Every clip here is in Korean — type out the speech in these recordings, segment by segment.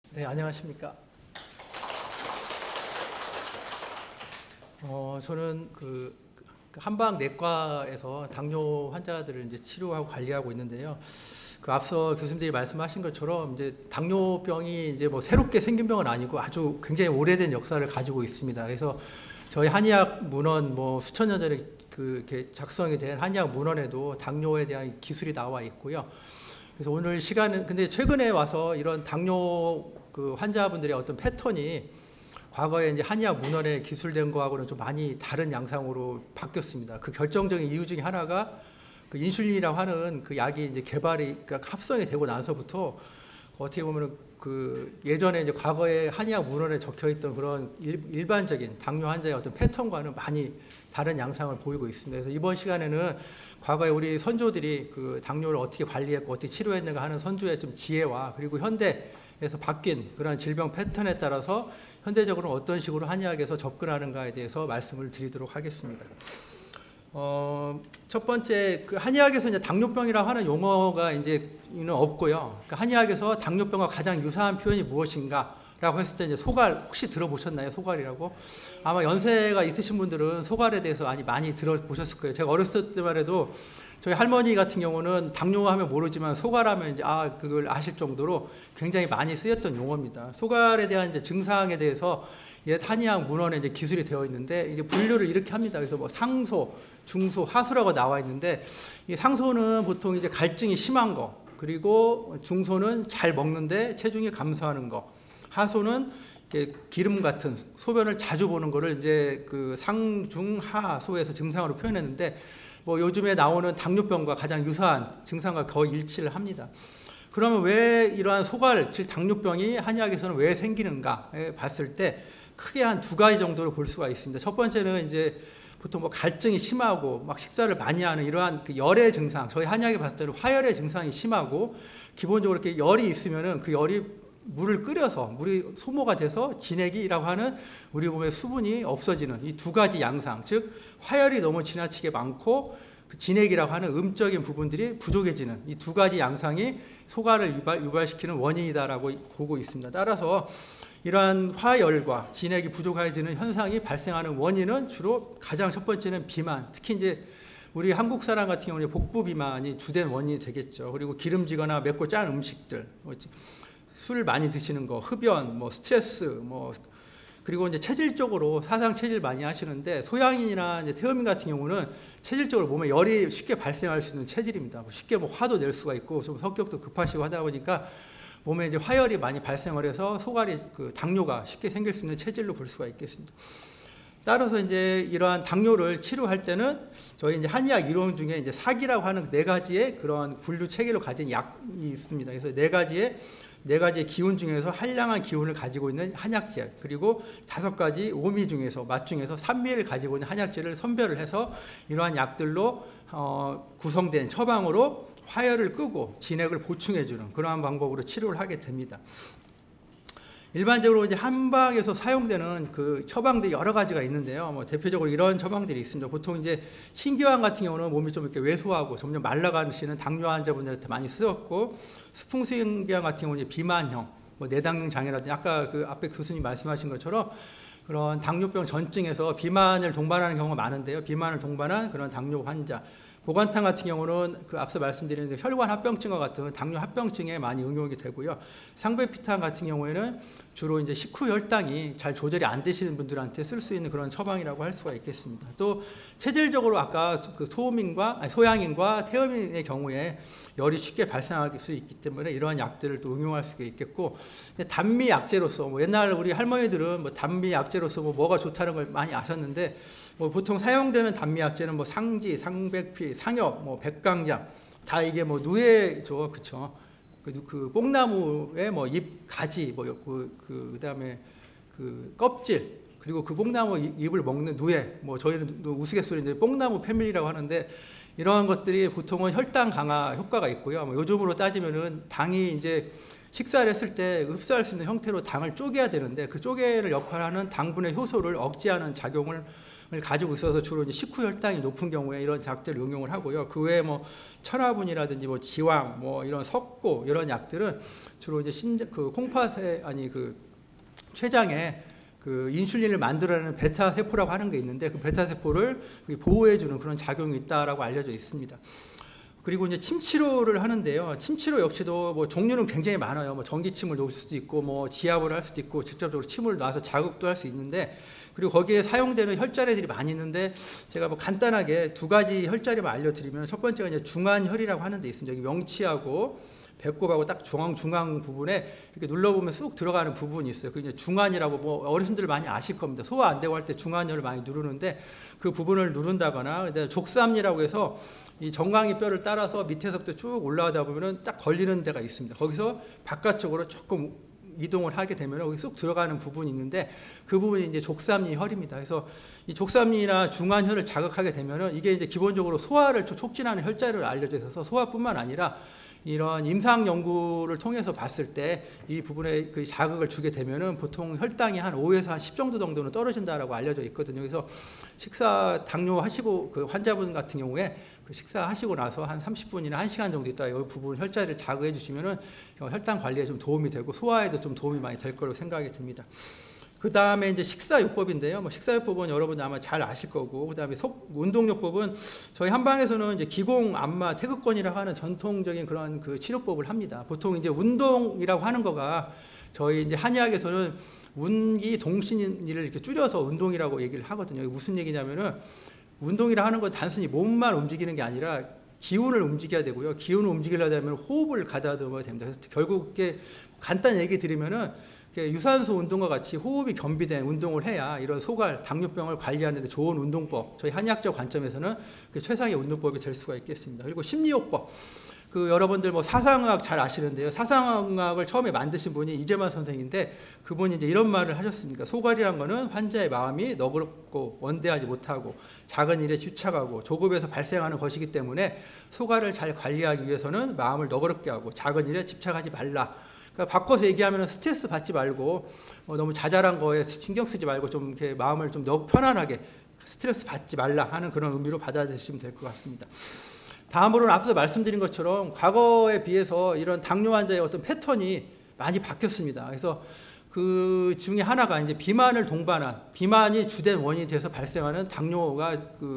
네, 안녕하십니까. 저는 한방 내과에서 당뇨 환자들을 이제 치료하고 관리하고 있는데요. 앞서 교수님들이 말씀하신 것처럼 이제 당뇨병이 이제 뭐 새롭게 생긴 병은 아니고 아주 굉장히 오래된 역사를 가지고 있습니다. 그래서 저희 한의학 문헌 뭐 수천 년 전에 이렇게 작성이 된 한의학 문헌에도 당뇨에 대한 기술이 나와 있고요. 그래서 오늘 시간은 근데 최근에 와서 이런 당뇨 환자분들의 어떤 패턴이 과거에 이제 한의학 문헌에 기술된 거하고는 좀 많이 다른 양상으로 바뀌었습니다. 그 결정적인 이유 중에 하나가 인슐린이라고 하는 그 약이 이제 그러니까 합성이 되고 나서부터 어떻게 보면 예전에 이제 과거에 한의학 문헌에 적혀 있던 그런 일반적인 당뇨 환자의 어떤 패턴과는 많이 다른 양상을 보이고 있습니다. 그래서 이번 시간에는 과거에 우리 선조들이 당뇨를 어떻게 관리했고 어떻게 치료했는가 하는 선조의 좀 지혜와 그리고 현대에서 바뀐 그런 질병 패턴에 따라서 현대적으로 어떤 식으로 한의학에서 접근하는가에 대해서 말씀을 드리도록 하겠습니다. 첫 번째, 한의학에서 이제 당뇨병이라고 하는 용어가 이제는 없고요. 한의학에서 당뇨병과 가장 유사한 표현이 무엇인가? 라고 했을 때 이제 소갈, 혹시 들어보셨나요? 소갈이라고? 아마 연세가 있으신 분들은 소갈에 대해서 많이 들어보셨을 거예요. 제가 어렸을 때만 해도 저희 할머니 같은 경우는 당뇨 하면 모르지만 소갈하면 이제 그걸 아실 정도로 굉장히 많이 쓰였던 용어입니다. 소갈에 대한 이제 증상에 대해서 옛 한의학 문헌에 이제 기술이 되어 있는데 이제 분류를 이렇게 합니다. 그래서 뭐 상소, 중소, 하소라고 나와 있는데 이 상소는 보통 이제 갈증이 심한 거, 그리고 중소는 잘 먹는데 체중이 감소하는 거, 하소는 기름 같은 소변을 자주 보는 거를 이제 상중하소에서 증상으로 표현했는데 뭐 요즘에 나오는 당뇨병과 가장 유사한 증상과 거의 일치를 합니다. 그러면 왜 이러한 소갈, 즉 당뇨병이 한의학에서는 왜 생기는가에 봤을 때 크게 한 두 가지 정도로 볼 수가 있습니다. 첫 번째는 이제 보통 뭐 갈증이 심하고 막 식사를 많이 하는 이러한 열의 증상, 저희 한의학에 봤을 때는 화열의 증상이 심하고 기본적으로 이렇게 열이 있으면은 그 열이 물을 끓여서 물이 소모가 돼서 진액이라고 하는 우리 몸의 수분이 없어지는 이 두 가지 양상, 즉 화열이 너무 지나치게 많고 진액이라고 하는 음적인 부분들이 부족해지는 이 두 가지 양상이 소갈을 유발시키는 원인이다라고 보고 있습니다. 따라서 이러한 화열과 진액이 부족해지는 현상이 발생하는 원인은 주로 가장 첫 번째는 비만, 특히 이제 우리 한국 사람 같은 경우는 복부 비만이 주된 원인이 되겠죠. 그리고 기름지거나 맵고 짠 음식들, 술 많이 드시는 거, 흡연, 뭐 스트레스, 그리고 이제 체질적으로 사상 체질 많이 하시는데 소양인이나 이제 태음인 같은 경우는 체질적으로 몸에 열이 쉽게 발생할 수 있는 체질입니다. 쉽게 화도 낼 수가 있고 좀 성격도 급하시고 하다 보니까 몸에 이제 화열이 많이 발생을 해서 소갈이 당뇨가 쉽게 생길 수 있는 체질로 볼 수가 있겠습니다. 따라서 이제 이러한 당뇨를 치료할 때는 저희 이제 한의학 이론 중에 이제 사기라고 하는 네 가지의 그런 분류 체계로 가진 약이 있습니다. 그래서 네 가지의 기운 중에서 한량한 기운을 가지고 있는 한약재, 그리고 5가지 오미 중에서 맛 중에서 산미를 가지고 있는 한약재를 선별을 해서 이러한 약들로 구성된 처방으로 화열을 끄고 진액을 보충해주는 그러한 방법으로 치료를 하게 됩니다. 일반적으로 이제 한방에서 사용되는 처방들이 여러 가지가 있는데요. 대표적으로 이런 처방들이 있습니다. 보통 이제 신기환 같은 경우는 몸이 좀 이렇게 왜소하고 점점 말라가시는 당뇨 환자분들한테 많이 쓰였고, 스풍신기환 같은 경우는 비만형, 내당능 장애라든지 아까 앞에 교수님 말씀하신 것처럼 그런 당뇨병 전증에서 비만을 동반하는 경우가 많은데요. 비만을 동반한 그런 당뇨 환자. 보관탕 같은 경우는 앞서 말씀드린 혈관 합병증과 같은 당뇨 합병증에 많이 응용이 되고요. 상배피탕 같은 경우에는 주로 이제 식후 혈당이 잘 조절이 안 되시는 분들한테 쓸 수 있는 그런 처방이라고 할 수가 있겠습니다. 또 체질적으로 아까 소양인과 태음인의 경우에 열이 쉽게 발생할 수 있기 때문에 이러한 약들을 또 응용할 수가 있겠고, 단미 약재로서 옛날 우리 할머니들은 단미 약재로서 뭐가 좋다는 걸 많이 아셨는데, 보통 사용되는 단미약재는 상지, 상백피, 상엽, 백강장 다 이게 누에죠, 그렇죠? 뽕나무의 잎, 가지, 그다음에 껍질, 그리고 뽕나무 잎을 먹는 누에, 저희는 우스갯소리 이제 뽕나무 패밀리라고 하는데 이러한 것들이 보통은 혈당 강화 효과가 있고요. 요즘으로 따지면은 당이 이제 식사를 했을 때 흡수할 수 있는 형태로 당을 쪼개야 되는데 그 쪼개를 역할하는 당분의 효소를 억제하는 작용을 가지고 있어서 주로 이제 식후 혈당이 높은 경우에 이런 약들을 응용을 하고요. 그 외에 뭐 천화분이라든지 뭐 지왕, 뭐 이런 석고 이런 약들은 주로 이제 콩팥에 췌장에 그 인슐린을 만들어내는 베타 세포라고 하는 게 있는데 그 베타 세포를 보호해주는 그런 작용이 있다라고 알려져 있습니다. 그리고 이제 침 치료를 하는데요. 침 치료 역시도 뭐 종류는 굉장히 많아요. 뭐 전기침을 놓을 수도 있고, 뭐 지압을 할 수도 있고, 직접적으로 침을 놔서 자극도 할 수 있는데, 그리고 거기에 사용되는 혈자리들이 많이 있는데, 제가 뭐 간단하게 두 가지 혈자리만 알려드리면, 첫 번째가 이제 중안혈이라고 하는 데 있습니다. 여기 명치하고 배꼽하고 딱 중앙 부분에 이렇게 눌러보면 쑥 들어가는 부분이 있어요. 그게 중안이라고 뭐 어르신들 많이 아실 겁니다. 소화 안 되고 할 때 중안혈을 많이 누르는데 그 부분을 누른다거나, 족삼리라고 해서 이 정강이 뼈를 따라서 밑에서부터 쭉 올라가다 보면은 딱 걸리는 데가 있습니다. 거기서 바깥쪽으로 조금 이동을 하게 되면 거기 쑥 들어가는 부분이 있는데 그 부분이 이제 족삼리 혈입니다. 그래서 이 족삼리나 중안혈을 자극하게 되면은 이게 이제 기본적으로 소화를 촉진하는 혈자리를 알려져 있어서 소화뿐만 아니라 이런 임상 연구를 통해서 봤을 때 이 부분에 그 자극을 주게 되면은 보통 혈당이 한 5에서 한 10 정도는 떨어진다라고 알려져 있거든요. 그래서 식사 당뇨 하시고 그 환자분 같은 경우에 그 식사하시고 나서 한 30분이나 1시간 정도 있다가 이 부분 혈자리를 자극해 주시면은 혈당 관리에 좀 도움이 되고 소화에도 좀 도움이 많이 될 거라고 생각이 듭니다. 그 다음에 이제 식사요법인데요. 뭐 식사요법은 여러분들 아마 잘 아실 거고, 그 다음에 운동요법은 저희 한방에서는 이제 기공, 안마, 태극권이라고 하는 전통적인 그런 그 치료법을 합니다. 보통 이제 운동이라고 하는 거가 저희 이제 한의학에서는 운기 동신이를 이렇게 줄여서 운동이라고 얘기를 하거든요. 무슨 얘기냐면은 운동이라 하는 건 단순히 몸만 움직이는 게 아니라 기운을 움직여야 되고요. 기운을 움직이려면 호흡을 가다듬어야 됩니다. 그래서 결국 이렇게 간단히 얘기 드리면은 유산소 운동과 같이 호흡이 겸비된 운동을 해야 이런 소갈, 당뇨병을 관리하는 데 좋은 운동법, 저희 한의학적 관점에서는 최상의 운동법이 될 수가 있겠습니다. 그리고 심리요법, 여러분들 뭐 사상의학 잘 아시는데요. 사상의학을 처음에 만드신 분이 이재만 선생인데 그분이 이제 이런 말을 하셨습니다. 소갈이란 거는 환자의 마음이 너그럽고 원대하지 못하고 작은 일에 집착하고 조급해서 발생하는 것이기 때문에 소갈을 잘 관리하기 위해서는 마음을 너그럽게 하고 작은 일에 집착하지 말라. 그러니까 바꿔서 얘기하면 스트레스 받지 말고 너무 자잘한 거에 신경 쓰지 말고 좀 이렇게 마음을 좀 편안하게 스트레스 받지 말라 하는 그런 의미로 받아들이시면 될 것 같습니다. 다음으로는 앞서 말씀드린 것처럼 과거에 비해서 이런 당뇨 환자의 어떤 패턴이 많이 바뀌었습니다. 그래서 그 중에 하나가 이제 비만을 동반한, 비만이 주된 원인이 돼서 발생하는 당뇨가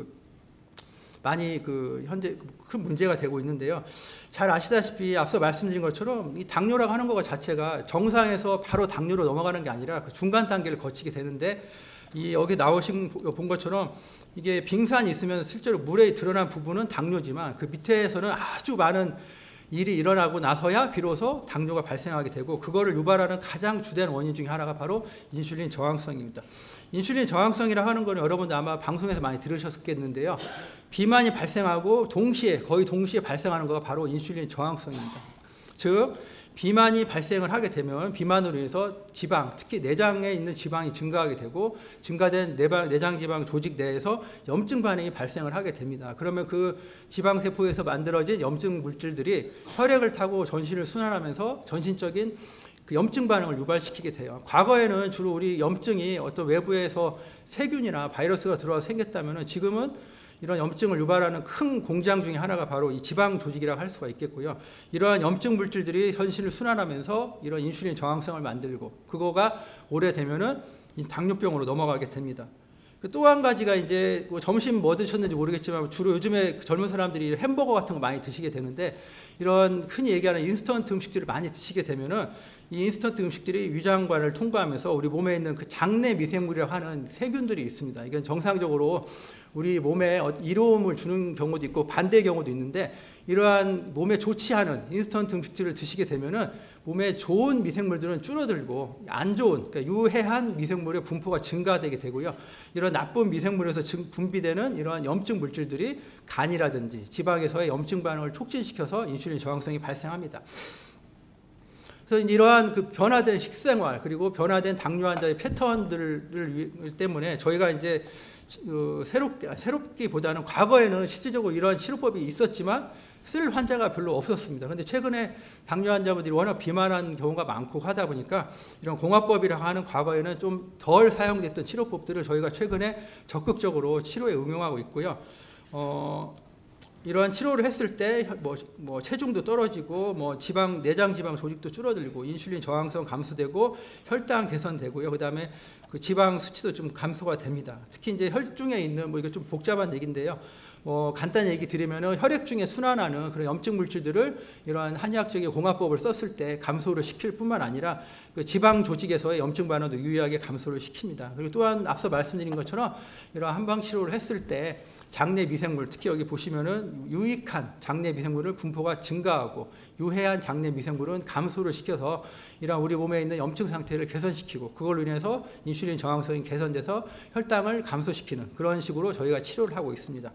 많이 현재 큰 문제가 되고 있는데요. 잘 아시다시피 앞서 말씀드린 것처럼 이 당뇨라고 하는 것 자체가 정상에서 바로 당뇨로 넘어가는 게 아니라 그 중간 단계를 거치게 되는데 여기 본 것처럼 이게 빙산이 있으면 실제로 물에 드러난 부분은 당뇨지만 그 밑에서는 아주 많은 일이 일어나고 나서야 비로소 당뇨가 발생하게 되고 그거를 유발하는 가장 주된 원인 중에 하나가 바로 인슐린 저항성입니다. 인슐린 저항성이라 하는 거는 여러분들 아마 방송에서 많이 들으셨겠는데요. 비만이 발생하고 거의 동시에 발생하는 거가 바로 인슐린 저항성입니다. 즉 비만이 발생을 하게 되면 비만으로 인해서 지방, 특히 내장에 있는 지방이 증가하게 되고 증가된 내장지방 조직 내에서 염증 반응이 발생을 하게 됩니다. 그러면 그 지방세포에서 만들어진 염증 물질들이 혈액을 타고 전신을 순환하면서 전신적인 그 염증 반응을 유발시키게 돼요. 과거에는 주로 우리 염증이 어떤 외부에서 세균이나 바이러스가 들어와서 생겼다면 지금은 이런 염증을 유발하는 큰 공장 중에 하나가 바로 이 지방 조직이라고 할 수가 있겠고요. 이러한 염증 물질들이 전신을 순환하면서 이런 인슐린 저항성을 만들고 그거가 오래되면은 이 당뇨병으로 넘어가게 됩니다. 또 한 가지가 이제 점심 뭐 드셨는지 모르겠지만 주로 요즘에 젊은 사람들이 햄버거 같은 거 많이 드시게 되는데 이런 흔히 얘기하는 인스턴트 음식들을 많이 드시게 되면은 이 인스턴트 음식들이 위장관을 통과하면서 우리 몸에 있는 그 장내 미생물이라고 하는 세균들이 있습니다. 이건 정상적으로 우리 몸에 이로움을 주는 경우도 있고 반대의 경우도 있는데 이러한 몸에 좋지 않은 인스턴트 음식들을 드시게 되면은 몸에 좋은 미생물들은 줄어들고 안 좋은, 그러니까 유해한 미생물의 분포가 증가되게 되고요. 이런 나쁜 미생물에서 분비되는 이러한 염증 물질들이 간이라든지 지방에서의 염증 반응을 촉진시켜서 인슐린 저항성이 발생합니다. 그래서 이러한 그 변화된 식생활 그리고 변화된 당뇨 환자의 패턴들 때문에 저희가 이제 새롭기보다는 과거에는 실질적으로 이러한 치료법이 있었지만 쓸 환자가 별로 없었습니다. 그런데 최근에 당뇨 환자분들이 워낙 비만한 경우가 많고 하다 보니까 이런 공화법이라고 하는 과거에는 좀 덜 사용됐던 치료법들을 저희가 최근에 적극적으로 치료에 응용하고 있고요. 이러한 치료를 했을 때 뭐 체중도 떨어지고 뭐 지방 내장 지방 조직도 줄어들고 인슐린 저항성 감소되고 혈당 개선되고요. 그다음에 그 지방 수치도 좀 감소가 됩니다. 특히 이제 혈중에 있는 뭐 이거 좀 복잡한 얘기인데요. 간단히 얘기 드리면은 혈액 중에 순환하는 그런 염증 물질들을 이러한 한의학적인 공화법을 썼을 때 감소를 시킬 뿐만 아니라 그 지방 조직에서의 염증 반응도 유의하게 감소를 시킵니다. 그리고 또한 앞서 말씀드린 것처럼 이러한 한방 치료를 했을 때 장내 미생물, 특히 여기 보시면은 유익한 장내 미생물을 분포가 증가하고 유해한 장내 미생물은 감소를 시켜서 이러한 우리 몸에 있는 염증 상태를 개선시키고 그걸로 인해서 인슐린 저항성이 개선돼서 혈당을 감소시키는 그런 식으로 저희가 치료를 하고 있습니다.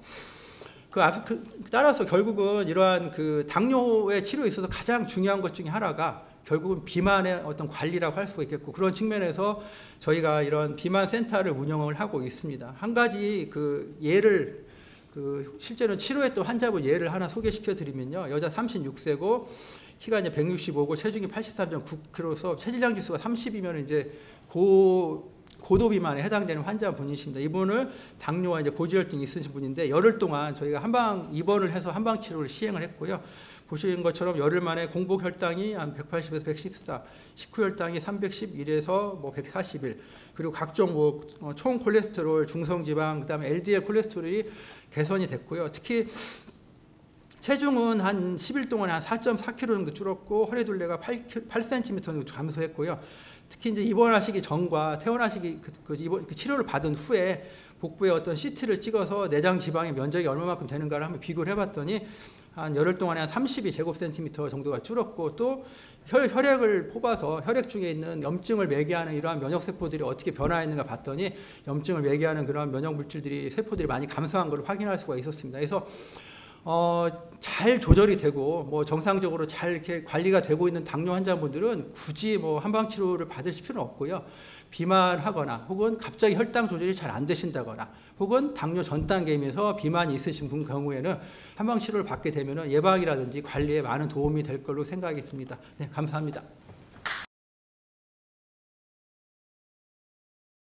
따라서 결국은 이러한 그 당뇨의 치료에 있어서 가장 중요한 것 중에 하나가 결국은 비만의 어떤 관리라고 할 수가 있겠고 그런 측면에서 저희가 이런 비만 센터를 운영을 하고 있습니다. 한 가지 그 예를 실제로 치료했던 환자분 예를 하나 소개시켜 드리면요. 여자 36세고 키가 이제 165고 체중이 83.9kg로서 체질량 지수가 30이면 이제 고도 비만에 해당되는 환자분이십니다. 이분을 당뇨와 이제 고지혈증이 있으신 분인데 열흘 동안 저희가 한방 입원을 해서 한방 치료를 시행을 했고요. 보시는 것처럼 열흘 만에 공복 혈당이 한 180에서 114, 식후 혈당이 311에서 뭐 141, 그리고 각종 총 콜레스테롤, 중성 지방, 그다음에 LDL 콜레스테롤이 개선이 됐고요. 특히 체중은 한 10일 동안에 한 4.4kg 정도 줄었고 허리둘레가 8cm 정도 감소했고요. 특히 이제 입원하시기 전과 퇴원하시기 그 치료를 받은 후에 복부에 어떤 CT를 찍어서 내장 지방의 면적이 얼마만큼 되는가를 한번 비교를 해봤더니 한 열흘 동안에 한 32제곱센티미터 정도가 줄었고 또 혈액을 뽑아서 혈액 중에 있는 염증을 매개하는 이러한 면역세포들이 어떻게 변화했는가 봤더니 염증을 매개하는 그러한 면역물질들이 세포들이 많이 감소한 것을 확인할 수가 있었습니다. 그래서 잘 조절이 되고 뭐 정상적으로 잘 이렇게 관리가 되고 있는 당뇨 환자분들은 굳이 뭐 한방 치료를 받으실 필요는 없고요. 비만하거나 혹은 갑자기 혈당 조절이 잘 안 되신다거나 혹은 당뇨 전 단계이면서 비만이 있으신 분 경우에는 한방 치료를 받게 되면 예방이라든지 관리에 많은 도움이 될 걸로 생각이 듭니다. 네, 감사합니다.